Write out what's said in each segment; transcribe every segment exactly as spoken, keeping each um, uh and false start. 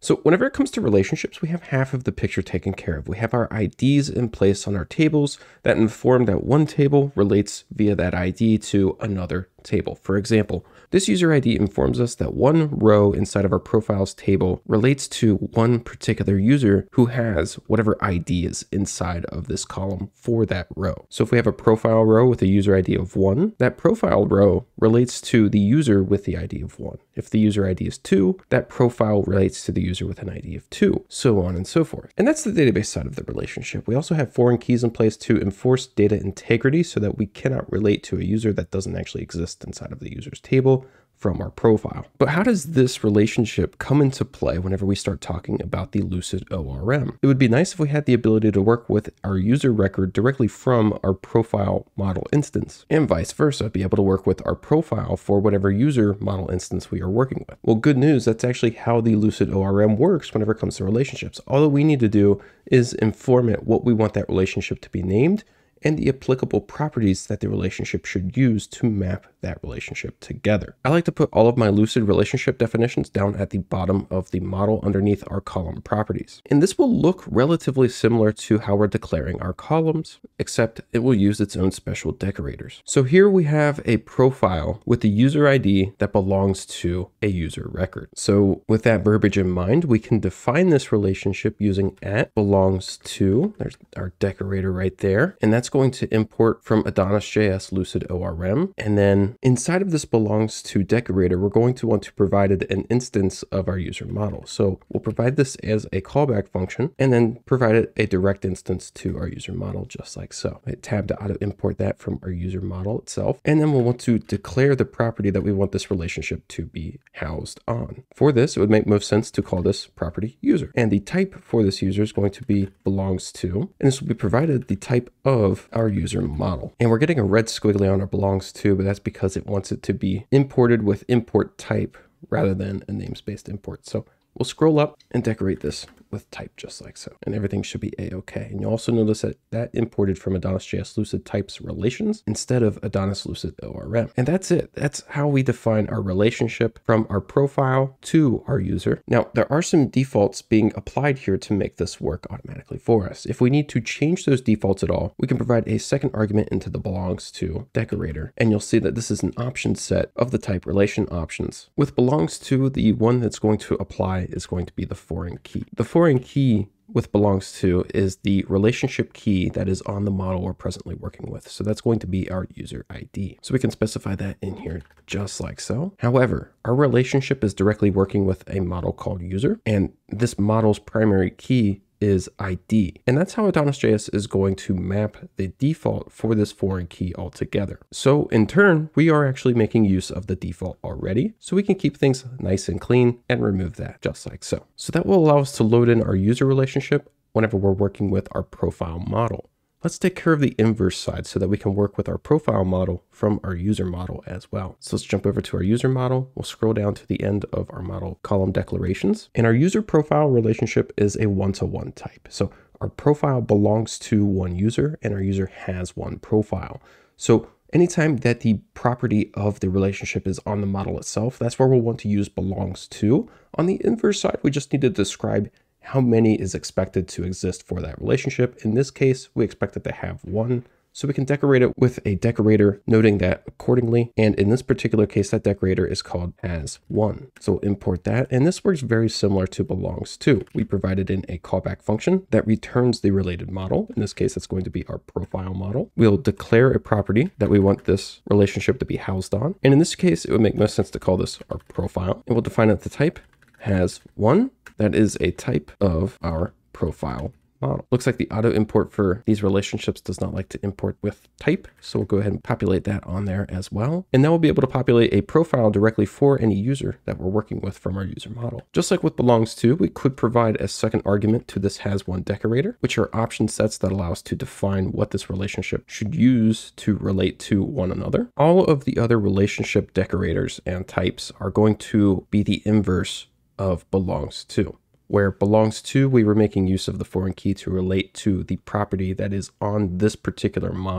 So whenever it comes to relationships, we have half of the picture taken care of. We have our I Ds in place on our tables that inform that one table relates via that I D to another table. For example, this user I D informs us that one row inside of our profiles table relates to one particular user who has whatever I D is inside of this column for that row. So if we have a profile row with a user I D of one, that profile row relates to the user with the I D of one. If the user I D is two, that profile relates to the user with an I D of two, so on and so forth. And that's the database side of the relationship. We also have foreign keys in place to enforce data integrity so that we cannot relate to a user that doesn't actually exist inside of the user's table from our profile. But how does this relationship come into play whenever we start talking about the Lucid O R M? It would be nice if we had the ability to work with our user record directly from our profile model instance, and vice versa, be able to work with our profile for whatever user model instance we are working with. Well, good news, that's actually how the Lucid O R M works whenever it comes to relationships. All that we need to do is inform it what we want that relationship to be named and the applicable properties that the relationship should use to map that relationship together. I like to put all of my Lucid relationship definitions down at the bottom of the model underneath our column properties. And this will look relatively similar to how we're declaring our columns, except it will use its own special decorators. So here we have a profile with the user I D that belongs to a user record. So with that verbiage in mind, we can define this relationship using at belongs to, there's our decorator right there, and that's going to import from AdonisJS Lucid O R M. And then inside of this belongs to decorator, we're going to want to provide an instance of our user model. So we'll provide this as a callback function and then provide it a direct instance to our user model, just like so. Hit tab to auto import that from our user model itself. And then we'll want to declare the property that we want this relationship to be housed on. For this, it would make most sense to call this property user. And the type for this user is going to be belongs to, and this will be provided the type of our user model. And we're getting a red squiggly on our belongs to, but that's because it wants it to be imported with import type rather than a namespace import. So we'll scroll up and decorate this with type just like so, and everything should be a-okay. And you'll also notice that that imported from AdonisJS Lucid types relations instead of Adonis Lucid O R M. And that's it. That's how we define our relationship from our profile to our user. Now, there are some defaults being applied here to make this work automatically for us. If we need to change those defaults at all, we can provide a second argument into the belongs to decorator. And you'll see that this is an option set of the type relation options. With belongs to, the one that's going to apply is going to be the foreign key. The foreign key with belongs to is the relationship key that is on the model we're presently working with. So that's going to be our user I D. So we can specify that in here just like so. However, our relationship is directly working with a model called user, and this model's primary key is I D. And that's how AdonisJS is going to map the default for this foreign key altogether. So in turn, we are actually making use of the default already, so we can keep things nice and clean and remove that just like so. So that will allow us to load in our user relationship whenever we're working with our profile model. Let's take care of the inverse side so that we can work with our profile model from our user model as well. So let's jump over to our user model. We'll scroll down to the end of our model column declarations. And our user profile relationship is a one-to-one type. So our profile belongs to one user and our user has one profile. So anytime that the property of the relationship is on the model itself, that's where we'll want to use belongs to. On the inverse side, we just need to describe how many is expected to exist for that relationship. In this case, we expect it to have one. So we can decorate it with a decorator, noting that accordingly. And in this particular case, that decorator is called has one. So we'll import that. And this works very similar to belongs to. We provided in a callback function that returns the related model. In this case, it's going to be our profile model. We'll declare a property that we want this relationship to be housed on. And in this case, it would make most sense to call this our profile. And we'll define that the type has one. That is a type of our profile model. Looks like the auto import for these relationships does not like to import with type. So we'll go ahead and populate that on there as well. And now we'll be able to populate a profile directly for any user that we're working with from our user model. Just like with belongs to, we could provide a second argument to this has one decorator, which are option sets that allow us to define what this relationship should use to relate to one another. All of the other relationship decorators and types are going to be the inverse of belongs to. Where belongs to, we were making use of the foreign key to relate to the property that is on this particular model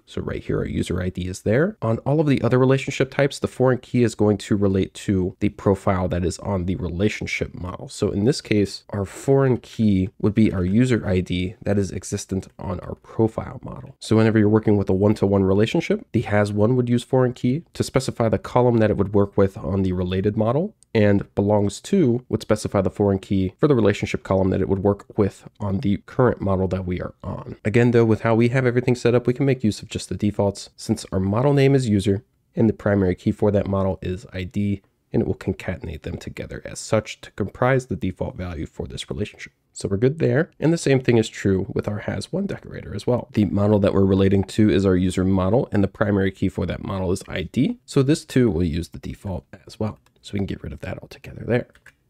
So right here, our user I D is there. On all of the other relationship types, the foreign key is going to relate to the profile that is on the relationship model. So in this case, our foreign key would be our user I D that is existent on our profile model. So whenever you're working with a one-to-one relationship, the has one would use foreign key to specify the column that it would work with on the related model, and belongs to would specify the foreign key for the relationship column that it would work with on the current model that we are on. Again, though, with how we have everything set up, we can make use of just the defaults, since our model name is user and the primary key for that model is I D, and it will concatenate them together as such to comprise the default value for this relationship. So we're good there. And the same thing is true with our has one decorator as well. The model that we're relating to is our user model, and the primary key for that model is I D. So this too will use the default as well. So we can get rid of that altogether there.